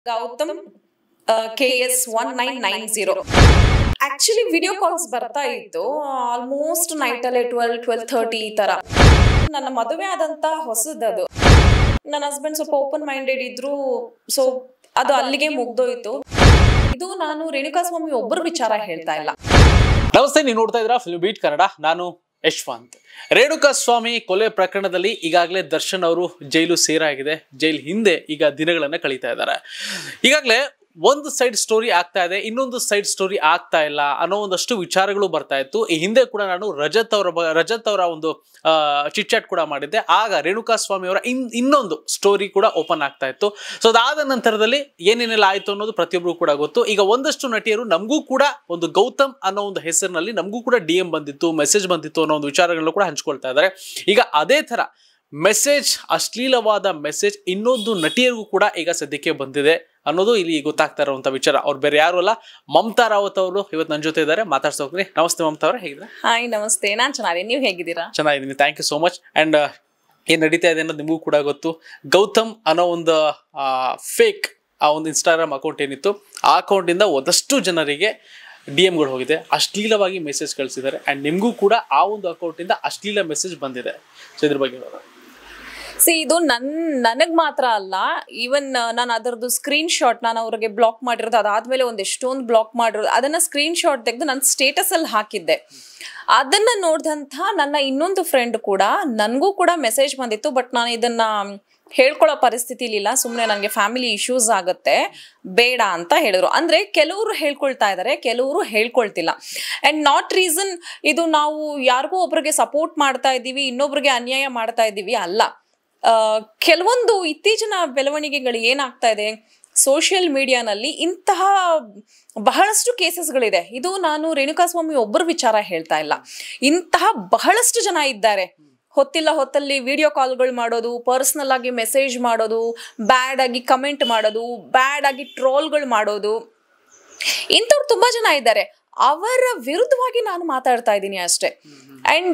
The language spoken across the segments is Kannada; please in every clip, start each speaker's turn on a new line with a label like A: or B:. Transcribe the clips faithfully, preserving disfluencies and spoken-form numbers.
A: Gautam K S one nine nine zero actually video calls ಬರ್ತಾ ಇತ್ತು ಆಲ್ಮೋಸ್ಟ್ ನೈಟ್ ಅಲ್ಲಿ ಟ್ವೆಲ್ ಟ್ವೆಲ್ ಥರ್ಟಿ ಈ ತರ. ನನ್ನ ಮದುವೆ ಆದಂತ ಹೊಸದದು. ನನ್ನ ಹಸ್ಬೆಂಡ್ ಸ್ವಲ್ಪ ಓಪನ್ ಮೈಂಡೆಡ್ ಇದ್ರು, ಸೊ ಅದು ಅಲ್ಲಿಗೆ ಮುಗ್ದೋಯ್ತು. ಇದು ನಾನು ರೇಣುಕಾಸ್ವಾಮಿ ಒಬ್ಬರ ವಿಚಾರ ಹೇಳ್ತಾ ಇಲ್ಲ.
B: ನಮಸ್ತೆ, ನೀವು ನೋಡ್ತಾ ಇದ್ದೀರಾ ಫಿಲ್ಮ್ ಬೀಟ್ ಕನ್ನಡ. ನಾನು ಯಶ್ವಂತ್. ರೇಣುಕಾಸ್ವಾಮಿ ಕೊಲೆ ಪ್ರಕರಣದಲ್ಲಿ ಈಗಾಗಲೇ ದರ್ಶನ್ ಅವರು ಜೈಲು ಸೇರಾಗಿದೆ. ಜೈಲ್ ಹಿಂದೆ ಈಗ ದಿನಗಳನ್ನ ಕಳೀತಾ ಇದ್ದಾರೆ. ಈಗಾಗಲೇ ಒಂದು ಸೈಡ್ ಸ್ಟೋರಿ ಆಗ್ತಾ ಇದೆ, ಇನ್ನೊಂದು ಸೈಡ್ ಸ್ಟೋರಿ ಆಗ್ತಾ ಇಲ್ಲ ಅನ್ನೋ ಒಂದಷ್ಟು ವಿಚಾರಗಳು ಬರ್ತಾ ಇತ್ತು. ಈ ಹಿಂದೆ ಕೂಡ ನಾನು ರಜತ್ ಅವರ ರಜತ್ ಅವರ ಒಂದು ಚಿಟ್ ಚಾಟ್ ಕೂಡ ಮಾಡಿದ್ದೆ. ಆಗ ರೇಣುಕಾಸ್ವಾಮಿ ಅವರ ಇನ್ ಇನ್ನೊಂದು ಸ್ಟೋರಿ ಕೂಡ ಓಪನ್ ಆಗ್ತಾ ಇತ್ತು. ಸೊ ಅದಾದ ನಂತರದಲ್ಲಿ ಏನೇನೆಲ್ಲ ಆಯ್ತು ಅನ್ನೋದು ಪ್ರತಿಯೊಬ್ಬರು ಕೂಡ ಗೊತ್ತು. ಈಗ ಒಂದಷ್ಟು ನಟಿಯರು ನಮಗೂ ಕೂಡ ಒಂದು ಗೌತಮ್ ಅನ್ನೋ ಒಂದು ಹೆಸರಿನಲ್ಲಿ ನಮಗೂ ಕೂಡ ಡಿ ಎಂ ಬಂದಿತ್ತು, ಮೆಸೇಜ್ ಬಂದಿತ್ತು ಅನ್ನೋ ಒಂದು ವಿಚಾರಗಳನ್ನು ಕೂಡ ಹಂಚ್ಕೊಳ್ತಾ ಇದ್ದಾರೆ. ಈಗ ಅದೇ ತರ ಮೆಸೇಜ್, ಅಶ್ಲೀಲವಾದ ಮೆಸೇಜ್ ಇನ್ನೊಂದು ನಟಿಯರಿಗೂ ಕೂಡ ಈಗ ಸದ್ಯಕ್ಕೆ ಬಂದಿದೆ ಅನ್ನೋದು ಇಲ್ಲಿ ಗೊತ್ತಾಗ್ತಾ ಇರುವಂತ ವಿಚಾರ. ಅವ್ರು ಬೇರೆ ಯಾರು ಅಲ್ಲ, ಮಮತಾ ರಾವತ್ ಅವರು ಇವತ್ತು ನನ್ನ ಜೊತೆ ಇದ್ದಾರೆ. ಮಾತಾಡ್ಸೋ ಹೋಗ್ತೀನಿ. ನಮಸ್ತೆ ಮಮತಾ ಅವರೇ, ಹೇಗಿದ್ದೀರಾ?
A: ಹಾಯ್, ನಮಸ್ತೆ. ನಾನ್ ಚೆನ್ನಾಗಿ, ನೀವು ಹೇಗಿದ್ದೀರಾ?
B: ಚೆನ್ನಾಗಿದ್ದೀನಿ, thank you so much. And ಏನ್ ನಡೀತಾ ಇದೆ ಅನ್ನೋದು ನಿಮಗೂ ಕೂಡ ಗೊತ್ತು. ಗೌತಮ್ ಅನ್ನೋ ಒಂದು ಫೇಕ್ ಆ ಒಂದು ಇನ್ಸ್ಟಾಗ್ರಾಮ್ ಅಕೌಂಟ್ ಏನಿತ್ತು, ಆ ಅಕೌಂಟಿಂದ ಒಂದಷ್ಟು ಜನರಿಗೆ ಡಿ ಎಂಗಳು ಹೋಗಿದೆ, ಅಶ್ಲೀಲವಾಗಿ ಮೆಸೇಜ್ ಕಳಿಸಿದ್ದಾರೆ. ಅಂಡ್ ನಿಮಗೂ ಕೂಡ ಆ ಒಂದು ಅಕೌಂಟಿಂದ ಅಶ್ಲೀಲ ಮೆಸೇಜ್ ಬಂದಿದೆ. ಸೊ ಇದ್ರ ಬಗ್ಗೆ
A: ಸಿ, ಇದು ನನ್ ನನಗ್ ಮಾತ್ರ ಅಲ್ಲ, ಈವನ್ ನಾನು ಅದರದ್ದು ಸ್ಕ್ರೀನ್ ಶಾಟ್ ನಾನು ಅವ್ರಿಗೆ ಬ್ಲಾಕ್ ಮಾಡಿರೋದು, ಅದಾದ್ಮೇಲೆ ಒಂದ್ ಎಷ್ಟೊಂದು ಬ್ಲಾಕ್ ಮಾಡಿರೋದು, ಅದನ್ನ ಸ್ಕ್ರೀನ್ ಶಾಟ್ ತೆಗೆದು ನನ್ನ ಸ್ಟೇಟಸ್ ಅಲ್ಲಿ ಹಾಕಿದ್ದೆ. ಅದನ್ನ ನೋಡಿದಂತ ನನ್ನ ಇನ್ನೊಂದು ಫ್ರೆಂಡ್ ಕೂಡ ನನ್ಗೂ ಕೂಡ ಮೆಸೇಜ್ ಬಂದಿತ್ತು. ಬಟ್ ನಾನು ಇದನ್ನ ಹೇಳ್ಕೊಳ್ಳೋ ಪರಿಸ್ಥಿತಿ ಇಲ್ಲ, ಸುಮ್ಮನೆ ನನಗೆ ಫ್ಯಾಮಿಲಿ ಇಶ್ಯೂಸ್ ಆಗುತ್ತೆ, ಬೇಡ ಅಂತ ಹೇಳಿದ್ರು. ಅಂದ್ರೆ ಕೆಲವರು ಹೇಳ್ಕೊಳ್ತಾ ಇದ್ದಾರೆ, ಕೆಲವರು ಹೇಳ್ಕೊಳ್ತಿಲ್ಲ. ಅಂಡ್ ನಾಟ್ ರೀಸನ್ ಇದು ನಾವು ಯಾರಿಗೂ ಒಬ್ರಿಗೆ ಸಪೋರ್ಟ್ ಮಾಡ್ತಾ ಇದ್ದೀವಿ, ಇನ್ನೊಬ್ರಿಗೆ ಅನ್ಯಾಯ ಮಾಡ್ತಾ ಇದ್ದೀವಿ ಅಲ್ಲ. ಕೆಲವೊಂದು ಇತ್ತೀಚಿನ ಬೆಳವಣಿಗೆಗಳು ಏನಾಗ್ತಾ ಇದೆ ಸೋಷಿಯಲ್ ಮೀಡಿಯಾನಲ್ಲಿ, ಇಂತಹ ಬಹಳಷ್ಟು ಕೇಸಸ್ಗಳಿದೆ. ಇದು ನಾನು ರೇಣುಕಾಸ್ವಾಮಿ ಒಬ್ಬರ ವಿಚಾರ ಹೇಳ್ತಾ ಇಲ್ಲ, ಇಂತಹ ಬಹಳಷ್ಟು ಜನ ಇದ್ದಾರೆ. ಹೊತ್ತಿಲ್ಲ ಹೊತ್ತಲ್ಲಿ ವಿಡಿಯೋ ಕಾಲ್ಗಳು ಮಾಡೋದು, ಪರ್ಸನಲ್ ಆಗಿ ಮೆಸೇಜ್ ಮಾಡೋದು, ಬ್ಯಾಡ್ ಆಗಿ ಕಮೆಂಟ್ ಮಾಡೋದು, ಬ್ಯಾಡ್ ಆಗಿ ಟ್ರೋಲ್ಗಳು ಮಾಡೋದು, ಇಂಥವ್ರು ತುಂಬಾ ಜನ ಇದ್ದಾರೆ. ಅವರ ವಿರುದ್ಧವಾಗಿ ನಾನು ಮಾತಾಡ್ತಾ ಇದ್ದೀನಿ ಅಷ್ಟೇ. ಅಂಡ್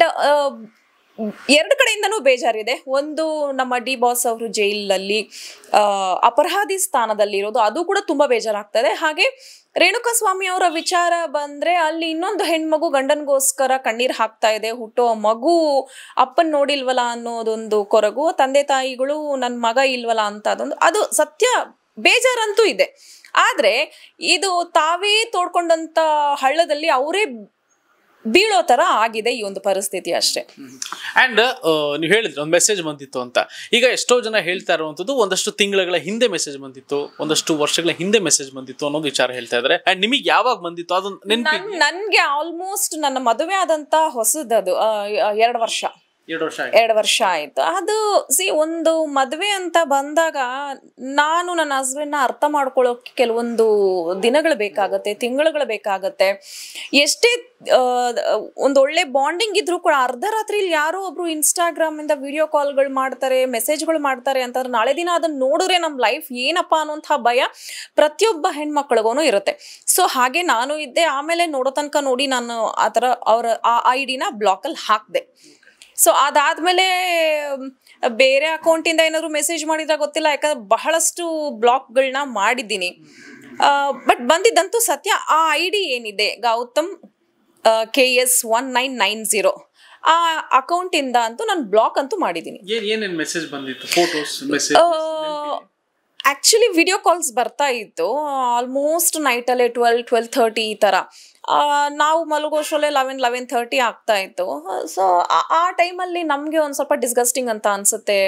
A: ಎರಡು ಕಡೆಯಿಂದನೂ ಬೇಜಾರಿದೆ. ಒಂದು, ನಮ್ಮ ಡಿ ಬಾಸ್ ಅವರು ಜೈಲಲ್ಲಿ ಅಪರಾಧಿ ಸ್ಥಾನದಲ್ಲಿ ಇರೋದು, ಅದು ಕೂಡ ತುಂಬಾ ಬೇಜಾರಾಗ್ತದೆ. ಹಾಗೆ ರೇಣುಕಾಸ್ವಾಮಿ ಅವರ ವಿಚಾರ ಬಂದ್ರೆ, ಅಲ್ಲಿ ಇನ್ನೊಂದು ಹೆಣ್ಮಗು ಗಂಡನ್ಗೋಸ್ಕರ ಕಣ್ಣೀರ್ ಹಾಕ್ತಾ ಇದೆ. ಹುಟ್ಟೋ ಮಗು ಅಪ್ಪನ್ ನೋಡಿಲ್ವಲ್ಲ ಅನ್ನೋದೊಂದು ಕೊರಗು, ತಂದೆ ತಾಯಿಗಳು ನನ್ ಮಗ ಇಲ್ವಲ್ಲ ಅಂತ ಅದೊಂದು, ಅದು ಸತ್ಯ ಬೇಜಾರಂತೂ ಇದೆ. ಆದ್ರೆ ಇದು ತಾವೇ ತೋಡ್ಕೊಂಡಂತ ಹಳ್ಳದಲ್ಲಿ ಅವರೇ ಬೀಳೋ ತರ ಆಗಿದೆ ಈ ಒಂದು ಪರಿಸ್ಥಿತಿ ಅಷ್ಟೇ.
B: ಅಂಡ್ ನೀವು ಹೇಳಿದ್ರೆ ಒಂದು ಮೆಸೇಜ್ ಬಂದಿತ್ತು ಅಂತ. ಈಗ ಎಷ್ಟೋ ಜನ ಹೇಳ್ತಾ ಇರುವಂತದ್ದು, ಒಂದಷ್ಟು ತಿಂಗಳ ಹಿಂದೆ ಮೆಸೇಜ್ ಬಂದಿತ್ತು, ಒಂದಷ್ಟು ವರ್ಷಗಳ ಹಿಂದೆ ಮೆಸೇಜ್ ಬಂದಿತ್ತು ಅನ್ನೋದು ವಿಚಾರ ಹೇಳ್ತಾ ಇದ್ದಾರೆ. ಅಂಡ್ ನಿಮಗೆ ಯಾವಾಗ ಬಂದಿತ್ತು ಅದೊಂದು?
A: ನನ್ಗೆ ಆಲ್ಮೋಸ್ಟ್ ನನ್ನ ಮದುವೆ ಆದಂತ ಹೊಸದದು ಎರಡು ವರ್ಷ ಎರಡು ವರ್ಷ ಆಯ್ತು. ಅದು ಸಿ, ಒಂದು ಮದ್ವೆ ಅಂತ ಬಂದಾಗ ನಾನು ನನ್ನ ಹಸ್ಬೆಂಡ್ ನ ಅರ್ಥ ಮಾಡ್ಕೊಳ್ಳೋಕೆ ಕೆಲವೊಂದು ದಿನಗಳು ಬೇಕಾಗತ್ತೆ, ತಿಂಗಳುಗಳು ಬೇಕಾಗತ್ತೆ. ಎಷ್ಟೇ ಒಂದ್ ಒಳ್ಳೆ ಬಾಂಡಿಂಗ್ ಇದ್ರು ಕೂಡ ಅರ್ಧ ರಾತ್ರಿಲಿ ಯಾರೋ ಒಬ್ರು ಇನ್ಸ್ಟಾಗ್ರಾಮ್ ಇಂದ ವಿಡಿಯೋ ಕಾಲ್ಗಳು ಮಾಡ್ತಾರೆ, ಮೆಸೇಜ್ಗಳು ಮಾಡ್ತಾರೆ ಅಂತಂದ್ರೆ ನಾಳೆ ದಿನ ಅದನ್ನ ನೋಡಿದ್ರೆ ನಮ್ ಲೈಫ್ ಏನಪ್ಪಾ ಅನ್ನೋಂಥ ಭಯ ಪ್ರತಿಯೊಬ್ಬ ಹೆಣ್ಮಕ್ಳಿಗೂ ಇರುತ್ತೆ. ಸೊ ಹಾಗೆ ನಾನು ಇದ್ದೆ. ಆಮೇಲೆ ನೋಡೋ ತನಕ ನೋಡಿ ನಾನು ಆತರ ಅವ್ರ ಆ ಐ ಡಿನ ಬ್ಲಾಕ್ ಅಲ್ಲಿ ಹಾಕ್ದೆ. ಸೊ ಅದಾದ್ಮೇಲೆ ಬೇರೆ ಅಕೌಂಟಿಂದ ಏನಾದ್ರು ಮೆಸೇಜ್ ಮಾಡಿದ್ರೆ ಗೊತ್ತಿಲ್ಲ, ಯಾಕಂದ್ರೆ ಬಹಳಷ್ಟು ಬ್ಲಾಕ್ಗಳನ್ನ ಮಾಡಿದ್ದೀನಿ. ಬಟ್ ಬಂದಿದ್ದಂತೂ ಸತ್ಯ. ಆ ಐ ಡಿ ಏನಿದೆ Gautam K S one nine nine zero, ಆ ಅಕೌಂಟ್ ಇಂದ ಅಂತೂ ನಾನು ಬ್ಲಾಕ್ ಅಂತೂ ಮಾಡಿದ್ದೀನಿ. ಆಕ್ಚುಲಿ ವಿಡಿಯೋ ಕಾಲ್ಸ್ ಬರ್ತಾ ಇತ್ತು ಆಲ್ಮೋಸ್ಟ್ ನೈಟ್ ಅಲ್ಲೇ ಟ್ವೆಲ್ ಟ್ವೆಲ್ ಥರ್ಟಿ ಈ ತರ. ನಾವು ಮಲಗೋಷ್ಟರಲ್ಲೇ ಲೆವೆನ್ ಲೆವೆನ್ ಥರ್ಟಿ ಆಗ್ತಾ ಇತ್ತು. ಸೊ ಆ ಟೈಮಲ್ಲಿ ನಮಗೆ ಒಂದು ಸ್ವಲ್ಪ ಡಿಸ್ಗಸ್ಟಿಂಗ್ ಅಂತ ಅನ್ಸುತ್ತೆ.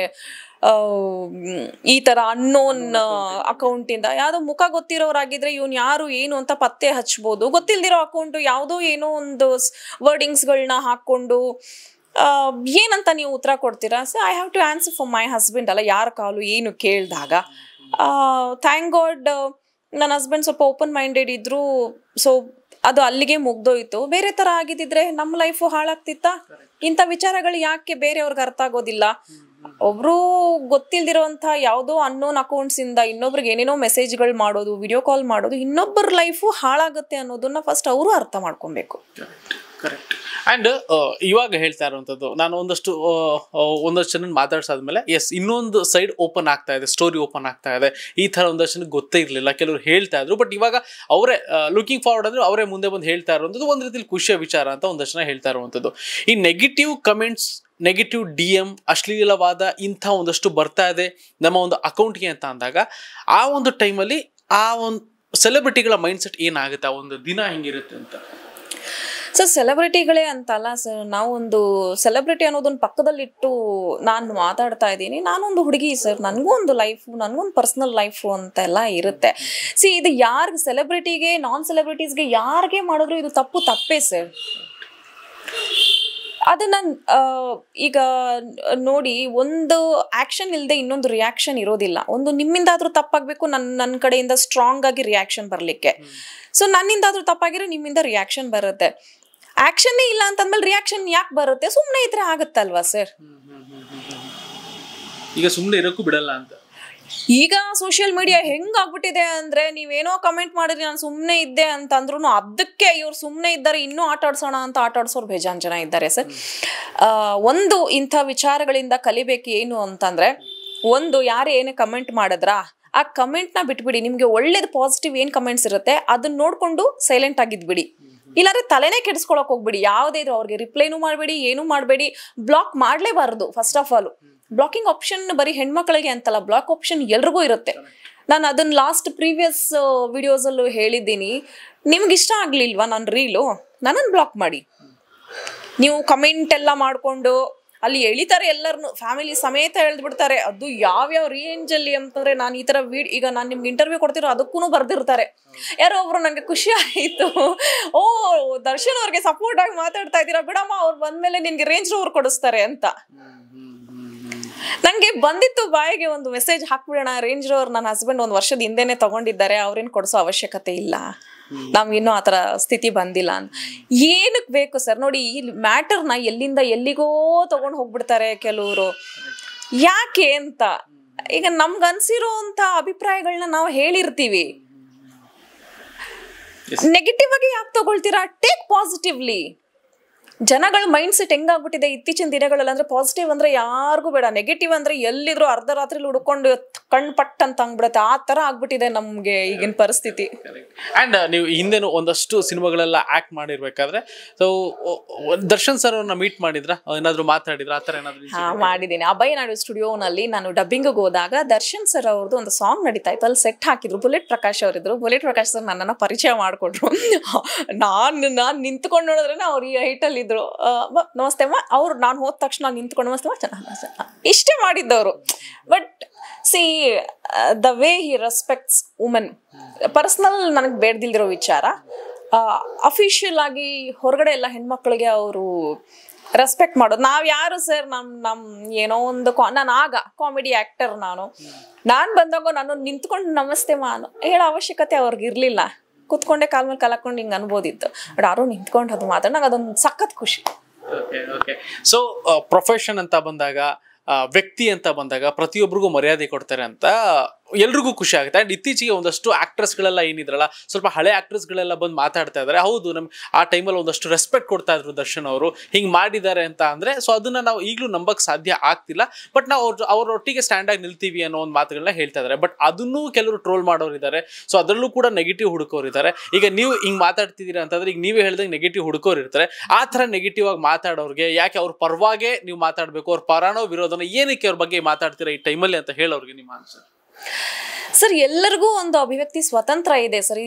A: ಈ ತರ ಅನ್ನೋನ್ ಅಕೌಂಟಿಂದ ಯಾವ್ದೋ ಮುಖ ಗೊತ್ತಿರೋರಾಗಿದ್ರೆ ಇವ್ನು ಯಾರು ಏನು ಅಂತ ಪತ್ತೆ ಹಚ್ಬೋದು. ಗೊತ್ತಿಲ್ದಿರೋ ಅಕೌಂಟ್ ಯಾವುದೋ ಏನೋ ಒಂದು ವರ್ಡಿಂಗ್ಸ್ಗಳನ್ನ ಹಾಕೊಂಡು ಏನಂತ ನೀವು ಉತ್ತರ ಕೊಡ್ತೀರಾ? So I have to answer for my husband ಅಲ್ಲ, ಯಾರ ಕಾಲು ಏನು ಕೇಳಿದಾಗ. ಥ್ಯಾಂಕ್ ಗಾಡ್ ನನ್ನ ಹಸ್ಬೆಂಡ್ ಸ್ವಲ್ಪ ಓಪನ್ ಮೈಂಡೆಡ್ ಇದ್ರು, ಸೊ ಅದು ಅಲ್ಲಿಗೆ ಮುಗ್ದೋಯ್ತು. ಬೇರೆ ತರ ಆಗಿದ್ರೆ ನಮ್ಮ ಲೈಫು ಹಾಳಾಗ್ತಿತ್ತ? ಇಂಥ ವಿಚಾರಗಳು ಯಾಕೆ ಬೇರೆಯವ್ರಿಗೆ ಅರ್ಥ ಆಗೋದಿಲ್ಲ? ಒಬ್ರು ಗೊತ್ತಿಲ್ದಿರೋಂಥ ಯಾವುದೋ ಅನ್ನೋನ್ ಅಕೌಂಟ್ಸ್ ಇಂದ ಇನ್ನೊಬ್ರಿಗೆ ಏನೇನೋ ಮೆಸೇಜ್ಗಳು ಮಾಡೋದು, ವಿಡಿಯೋ ಕಾಲ್ ಮಾಡೋದು, ಇನ್ನೊಬ್ಬರ ಲೈಫು ಹಾಳಾಗುತ್ತೆ ಅನ್ನೋದನ್ನ ಫಸ್ಟ್ ಅವರು ಅರ್ಥ ಮಾಡ್ಕೊಬೇಕು.
B: ಕರೆಕ್ಟ್. ಅಂಡ್ ಇವಾಗ ಹೇಳ್ತಾ ಇರುವಂತದ್ದು, ನಾನು ಒಂದಷ್ಟು ಒಂದಷ್ಟು ಜನ ಮಾತಾಡ್ಸಾದ್ಮೇಲೆ ಎಸ್ ಇನ್ನೊಂದು ಸೈಡ್ ಓಪನ್ ಆಗ್ತಾ ಇದೆ, ಸ್ಟೋರಿ ಓಪನ್ ಆಗ್ತಾ ಇದೆ, ಈ ತರ ಒಂದಷ್ಟು ಜನಕ್ಕೆ ಗೊತ್ತೇ ಇರಲಿಲ್ಲ, ಕೆಲವರು ಹೇಳ್ತಾ ಇದ್ರು. ಬಟ್ ಇವಾಗ ಅವರೇ ಲುಕಿಂಗ್ ಫಾರ್ವರ್ಡ್ ಅಂದ್ರೆ ಅವರೇ ಮುಂದೆ ಬಂದು ಹೇಳ್ತಾ ಇರುವಂಥದ್ದು ಒಂದು ರೀತಿಯಲ್ಲಿ ಖುಷಿಯ ವಿಚಾರ ಅಂತ ಒಂದಷ್ಟು ಜನ ಹೇಳ್ತಾ ಇರುವಂಥದ್ದು. ಈ negative comments, negative DM, ಅಶ್ಲೀಲವಾದ ಇಂಥ ಒಂದಷ್ಟು ಬರ್ತಾ ಇದೆ ನಮ್ಮ ಒಂದು ಅಕೌಂಟ್ಗೆ ಅಂತ ಅಂದಾಗ ಆ ಒಂದು ಟೈಮಲ್ಲಿ ಆ ಒಂದು ಸೆಲೆಬ್ರಿಟಿಗಳ ಮೈಂಡ್ ಸೆಟ್ ಏನಾಗುತ್ತೆ, ಆ ಒಂದು ದಿನ ಹೆಂಗಿರುತ್ತೆ ಅಂತ?
A: ಸರ್ ಸೆಲೆಬ್ರಿಟಿಗಳೇ ಅಂತಲ್ಲ ಸರ್, ನಾವೊಂದು ಸೆಲೆಬ್ರಿಟಿ ಅನ್ನೋದೊಂದು ಪಕ್ಕದಲ್ಲಿಟ್ಟು ನಾನು ಮಾತಾಡ್ತಾ ಇದ್ದೀನಿ. ನಾನೊಂದು ಹುಡುಗಿ ಸರ್, ನನಗೂ ಒಂದು ಲೈಫು, ನನಗೊಂದು ಪರ್ಸ್ನಲ್ ಲೈಫು ಅಂತೆಲ್ಲ ಇರುತ್ತೆ. ಸಿ ಇದು ಯಾರಿಗೆ, ಸೆಲೆಬ್ರಿಟಿಗೆ, ನಾನ್ ಸೆಲೆಬ್ರಿಟೀಸ್ಗೆ ಯಾರಿಗೆ ಮಾಡಿದ್ರು ಇದು ತಪ್ಪು ತಪ್ಪೇ ಸರ್. ಅದನ್ನ ಈಗ ನೋಡಿ, ಒಂದು ಆಕ್ಷನ್ ಇಲ್ಲದೆ ಇನ್ನೊಂದು ರಿಯಾಕ್ಷನ್ ಇರೋದಿಲ್ಲ. ಒಂದು ನಿಮ್ಮಿಂದಾದ್ರೂ ತಪ್ಪಾಗಬೇಕು, ನನ್ನ ನನ್ನ ಕಡೆಯಿಂದ ಸ್ಟ್ರಾಂಗ್ ಆಗಿ ರಿಯಾಕ್ಷನ್ ಬರಲಿಕ್ಕೆ. ಸೊ ನನ್ನಿಂದಾದ್ರೂ ತಪ್ಪಾಗಿರೋ ನಿಮ್ಮಿಂದ ರಿಯಾಕ್ಷನ್ ಬರುತ್ತೆ. ಆಕ್ಷನ್ನೇ ಇಲ್ಲ ಅಂತಂದ್ಮೇಲೆ ರಿಯಾಕ್ಷನ್ ಯಾಕೆ ಬರುತ್ತೆ? ಸುಮ್ಮನೆ ಇದ್ರೆ ಆಗುತ್ತಲ್ವಾ ಸರ್?
B: ಈಗ ಸುಮ್ಮನೆ ಇರೋಕ್ಕೂ ಬಿಡಲ್ಲ ಅಂತ.
A: ಈಗ ಸೋಷಿಯಲ್ ಮೀಡಿಯಾ ಹೆಂಗಾಗ್ಬಿಟ್ಟಿದೆ ಅಂದ್ರೆ, ನೀವೇನೋ ಕಮೆಂಟ್ ಮಾಡಿದ್ರಿ ನಾನು ಸುಮ್ಮನೆ ಇದ್ದೆ ಅಂತಂದ್ರೂ ಅದಕ್ಕೆ ಇವ್ರು ಸುಮ್ಮನೆ ಇದ್ದಾರೆ, ಇನ್ನೂ ಆಟ ಆಡ್ಸೋಣ ಅಂತ ಆಟ ಆಡ್ಸೋರು ಬೇಜಾನ್ ಜನ ಇದ್ದಾರೆ ಸರ್. ಒಂದು ಇಂಥ ವಿಚಾರಗಳಿಂದ ಕಲಿಬೇಕು ಏನು ಅಂತಂದ್ರೆ, ಒಂದು ಯಾರು ಏನೇ ಕಮೆಂಟ್ ಮಾಡಿದ್ರಾ ಆ ಕಮೆಂಟ್ನ ಬಿಟ್ಬಿಡಿ. ನಿಮ್ಗೆ ಒಳ್ಳೇದು ಪಾಸಿಟಿವ್ ಏನ್ ಕಮೆಂಟ್ಸ್ ಇರುತ್ತೆ ಅದನ್ನ ನೋಡ್ಕೊಂಡು ಸೈಲೆಂಟ್ ಆಗಿದ್ಬಿಡಿ. ಇಲ್ಲಾಂದ್ರೆ ತಲೆನೇ ಕೆಡಿಸ್ಕೊಳಕ್ ಹೋಗ್ಬಿಡಿ. ಯಾವುದೇ ಇದ್ರು ಅವ್ರಿಗೆ ರಿಪ್ಲೈನೂ ಮಾಡಬೇಡಿ, ಏನೂ ಮಾಡಬೇಡಿ. ಬ್ಲಾಕ್ ಮಾಡಲೇಬಾರದು first of all. Blocking option ಬರೀ ಹೆಣ್ಮಕ್ಳಿಗೆ ಅಂತಲ್ಲ, ಬ್ಲಾಕ್ ಆಪ್ಷನ್ ಎಲ್ರಿಗೂ ಇರುತ್ತೆ. ನಾನು ಅದನ್ನ ಲಾಸ್ಟ್ ಪ್ರೀವಿಯಸ್ ವಿಡಿಯೋಸ್ ಅಲ್ಲೂ ಹೇಳಿದ್ದೀನಿ. ನಿಮ್ಗೆ ಇಷ್ಟ ಆಗ್ಲಿಲ್ವಾ ನನ್ನ ರೀಲು, ನನ್ನನ್ನು ಬ್ಲಾಕ್ ಮಾಡಿ. ನೀವು ಕಮೆಂಟ್ ಎಲ್ಲ ಮಾಡ್ಕೊಂಡು ಅಲ್ಲಿ ಎಳಿತಾರೆ, ಎಲ್ಲರನ್ನು ಫ್ಯಾಮಿಲಿ ಸಮೇತ ಎಳ್ದು ಬಿಡ್ತಾರೆ. ಅದು ಯಾವ್ಯಾವ ರೇಂಜ್ ಅಲ್ಲಿ ಅಂತಂದ್ರೆ, ನಾನು ಈ ತರ ವಿಡಿಯೋ, ಈಗ ನಾನು ನಿಮ್ಗೆ ಇಂಟರ್ವ್ಯೂ ಕೊಡ್ತಿರೋ ಅದಕ್ಕೂ ಬರ್ದಿರ್ತಾರೆ. ಯಾರೋ ಒಬ್ರು ನಂಗೆ ಖುಷಿ ಆಯ್ತು, ಓ ದರ್ಶನ್ ಅವ್ರಿಗೆ ಸಪೋರ್ಟ್ ಆಗಿ ಮಾತಾಡ್ತಾ ಇದ್ದೀರಾ ಬಿಡಮ್ಮ, ಅವ್ರು ಬಂದ್ಮೇಲೆ ನಿನ್ಗೆ ರೇಂಜ್ ರೋವರ್ ಕೊಡಿಸ್ತಾರೆ ಅಂತ. ನಂಗೆ ಬಂದಿತ್ತು ಬಾಯಿಗೆ ಒಂದು ಮೆಸೇಜ್ ಹಾಕ್ಬಿಡೋಣ, ರೇಂಜ್ ರೋವರ್ ನನ್ನ ಹಸ್ಬೆಂಡ್ ಒಂದ್ ವರ್ಷದ ಹಿಂದೆನೆ ತಗೊಂಡಿದ್ದಾರೆ, ಅವ್ರೇನ್ ಕೊಡಿಸೋ ಅವಶ್ಯಕತೆ ಇಲ್ಲ, ನಮ್ಗಿನ್ನೂ ಆತರ ಸ್ಥಿತಿ ಬಂದಿಲ್ಲ ಅಂತ. ಏನಕ್ಕೆ ಬೇಕು ಸರ್? ನೋಡಿ, ಈ ಮ್ಯಾಟರ್ನ ಎಲ್ಲಿಂದ ಎಲ್ಲಿಗೋ ತಗೊಂಡು ಹೋಗ್ಬಿಡ್ತಾರೆ ಕೆಲವರು. ಯಾಕೆ ಅಂತ, ಈಗ ನಮ್ಗೆ ಅನ್ಸಿರೋ ಅಂತ ಅಭಿಪ್ರಾಯಗಳನ್ನ ನಾವು ಹೇಳಿರ್ತೀವಿ. ನೆಗೆಟಿವ್ ಆಗಿ ಯಾಕೆ ತಗೊಳ್ತೀರಾ? Take positively. ಜನಗಳ ಮೈಂಡ್ ಸೆಟ್ ಹೆಂಗಾಗ್ಬಿಟ್ಟಿದೆ ಇತ್ತೀಚಿನ ದಿನಗಳಲ್ಲಿ ಅಂದ್ರೆ, ಪಾಸಿಟಿವ್ ಅಂದ್ರೆ ಯಾರಿಗೂ ಬೇಡ, ನೆಗೆಟಿವ್ ಅಂದ್ರೆ ಎಲ್ಲಿದ್ರು ಅರ್ಧ ರಾತ್ರಿ ಹುಡ್ಕೊಂಡು ಕಣ್ ಪಟ್ ಅಂತ ಹಂಗ್ಬಿಡತ್ತೆ. ಆ ತರ ಆಗ್ಬಿಟ್ಟಿದೆ ನಮ್ಗೆ ಈಗಿನ ಪರಿಸ್ಥಿತಿ.
B: ಅಂಡ್ ನೀವು ಹಿಂದೆನೂ ಒಂದಷ್ಟು ಸಿನಿಮಾಗಳೆಲ್ಲ ಆಕ್ಟ್ ಮಾಡಿರ್ಬೇಕಾದ್ರೆ, ಸೊ ದರ್ಶನ್ ಸರ್ ಅವ್ರನ್ನ ಮೀಟ್ ಮಾಡಿದ್ರ, ಏನಾದ್ರು ಮಾತಾಡಿದ್ರ, ಆ ತರ ಏನಾದ್ರು?
A: ಹಾ ಮಾಡಿದ್ದೀನಿ. ಅಭಯ ನಾಡು ಸ್ಟುಡಿಯೋನಲ್ಲಿ ನಾನು ಡಬ್ಬಿಂಗ್ ಹೋದಾಗ ದರ್ಶನ್ ಸರ್ ಅವ್ರದ್ದು ಒಂದು ಸಾಂಗ್ ನಡೀತಾ ಇತ್ತು, ಅಲ್ಲಿ ಸೆಟ್ ಹಾಕಿದ್ರು. ಬುಲೆಟ್ ಪ್ರಕಾಶ್ ಅವರಿದ್ರು. ಬುಲೆಟ್ ಪ್ರಕಾಶ್ ಸರ್ ನನ್ನನ್ನ ಪರಿಚಯ ಮಾಡ್ಕೊಟ್ರು. ನಾನು ನಾನ್ ನಿಂತ್ಕೊಂಡು ನೋಡಿದ್ರೆ ಅವ್ರು ಈ ಹೈಟ್ ಅಲ್ಲಿ ಇದ್ರು. ನಮಸ್ತೆ ಅಮ್ಮ, ಅವ್ರು ನಾನು ಹೋದ ತಕ್ಷಣ ನಿಂತ್ಕೊಂಡು ನಮಸ್ತೆ ಅಮ್ಮ ಚೆನ್ನಾಗಿ ಇಷ್ಟೇ ಮಾಡಿದ್ದವರು. But see the way he respects women, personal ನನಗೆ ಬೇಡ್ದಿಲ್ದಿರೋ ವಿಚಾರ. ಅಫಿಷಿಯಲ್ ಆಗಿ ಹೊರಗಡೆ ಎಲ್ಲ ಹೆಣ್ಮಕ್ಳಿಗೆ ಅವರು ರೆಸ್ಪೆಕ್ಟ್ ಮಾಡೋದು. ನಾವ್ ಯಾರು ಸರ್? ನಮ್ ನಮ್ ಏನೋ ಒಂದು ನಾನು ಆಗ ಕಾಮಿಡಿ ಆಕ್ಟರ್, ನಾನು ನಾನ್ ಬಂದಾಗ ನಾನು ನಿಂತ್ಕೊಂಡು ನಮಸ್ತೆ ಮಾ ಹೇಳೋ ಅವಶ್ಯಕತೆ ಅವ್ರಿಗೆ ಇರ್ಲಿಲ್ಲ. ಕುತ್ಕೊಂಡೆ ಕಾಲ್ ಮೇಲೆ ಕಾಲ್ ಹಾಕೊಂಡು ಹಿಂಗೆ ಅನ್ಬೋದಿತ್ತು. ಬಟ್ ಯಾರು ನಿಂತ್ಕೊಂಡು ಅದು ಮಾತಾಡ ನಂಗೆ ಅದೊಂದು ಸಖತ್ ಖುಷಿ.
B: ಸೊ ಪ್ರೊಫೆಷನ್ ಅಂತ ಬಂದಾಗ, ವ್ಯಕ್ತಿ ಅಂತ ಬಂದಾಗ ಪ್ರತಿಯೊಬ್ಬರಿಗೂ ಮರ್ಯಾದೆ ಕೊಡ್ತಾರೆ ಅಂತ ಎಲ್ರಿಗೂ ಖುಷಿ ಆಗುತ್ತೆ. ಅಂಡ್ ಇತ್ತೀಚೆಗೆ ಒಂದಷ್ಟು ಆಕ್ಟ್ರೆಸ್ ಗಳೆಲ್ಲ ಏನಿದ್ರಲ್ಲ, ಸ್ವಲ್ಪ ಹಳೆ ಆಕ್ಟ್ರೆಸ್ ಗಳೆಲ್ಲ ಬಂದು ಮಾತಾಡ್ತಾ ಇದಾರೆ. ಹೌದು, ನಮ್ ಆ ಟೈಮಲ್ಲಿ ಒಂದಷ್ಟು ರೆಸ್ಪೆಕ್ಟ್ ಕೊಡ್ತಾ ಇದ್ರು ದರ್ಶನ್ ಅವರು, ಹಿಂಗ್ ಮಾಡಿದ್ದಾರೆ ಅಂತ ಅಂದ್ರೆ. ಸೊ ಅದನ್ನ ನಾವು ಈಗಲೂ ನಂಬಕ್ ಸಾಧ್ಯ ಆಗ್ತಿಲ್ಲ. ಬಟ್ ನಾವು ಅವ್ರ ಅವರೊಟ್ಟಿಗೆ ಸ್ಟ್ಯಾಂಡ್ ಆಗಿ ನಿಲ್ತೀವಿ ಅನ್ನೋ ಒಂದು ಮಾತುಗಳನ್ನ ಹೇಳ್ತಾ ಇದಾರೆ. ಬಟ್ ಅದನ್ನೂ ಕೆಲವರು ಟ್ರೋಲ್ ಮಾಡೋರು ಇದ್ದಾರೆ. ಸೊ ಅದರಲ್ಲೂ ಕೂಡ ನೆಗೆಟಿವ್ ಹುಡುಕೋರು ಇದ್ದಾರೆ. ಈಗ ನೀವು ಹಿಂಗ್ ಮಾತಾಡ್ತಿದ್ದೀರಾ ಅಂತಂದ್ರೆ, ಈಗ ನೀವೇ ಹೇಳ್ದಂಗೆ ನೆಗೆಟಿವ್ ಹುಡುಕೋರು ಇರ್ತಾರೆ. ಆ ತರ ನೆಗೆಟಿವ್ ಆಗಿ ಮಾತಾಡೋರಿಗೆ ಯಾಕೆ ಅವ್ರ ಪರವಾಗೆ ನೀವು ಮಾತಾಡ್ಬೇಕು, ಅವ್ರ ಪರಾನೋ ವಿರೋಧನ ಏನಕ್ಕೆ ಅವ್ರ ಬಗ್ಗೆ ಮಾತಾಡ್ತೀರಾ ಈ ಟೈಮಲ್ಲಿ ಅಂತ ಹೇಳೋರಿಗೆ ನಿಮ್ಮ ಆನ್ಸರ್?
A: ಸರ್, ಎಲ್ಲರಿಗೂ ಒಂದು ಅಭಿವ್ಯಕ್ತಿ ಸ್ವತಂತ್ರ ಇದೆ ಸರ್.